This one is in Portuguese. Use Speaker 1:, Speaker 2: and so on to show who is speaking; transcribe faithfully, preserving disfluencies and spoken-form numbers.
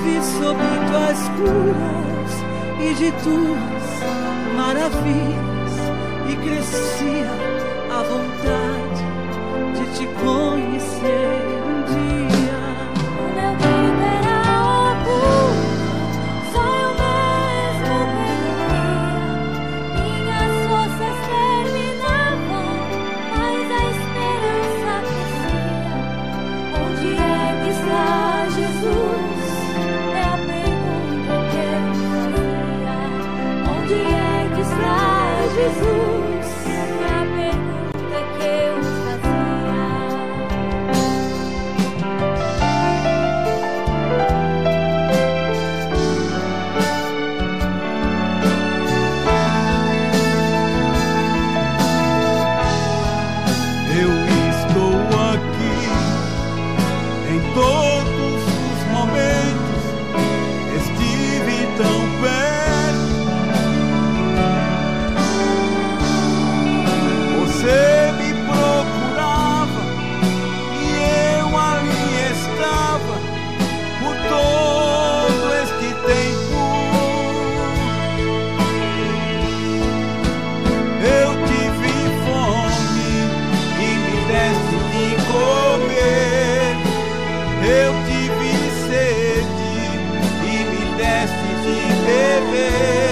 Speaker 1: vi sobre tuas curas e de tuas maravilhas, e crescia a vontade de te conhecer um dia.
Speaker 2: O meu grito era oculto, só eu mesmo perdoei. Minhas forças terminavam, mas a esperança crescia. Onde é que está Jesus? É a pergunta que eu fazia. Onde é que está Jesus? É a pergunta que eu fazia.
Speaker 3: Eu estou aqui em todos os momentos, estive tão perto. Você me procurava e eu ali estava por todo este tempo. Eu tive fome e me deste de comer. Eu tive sede e me deste de beber.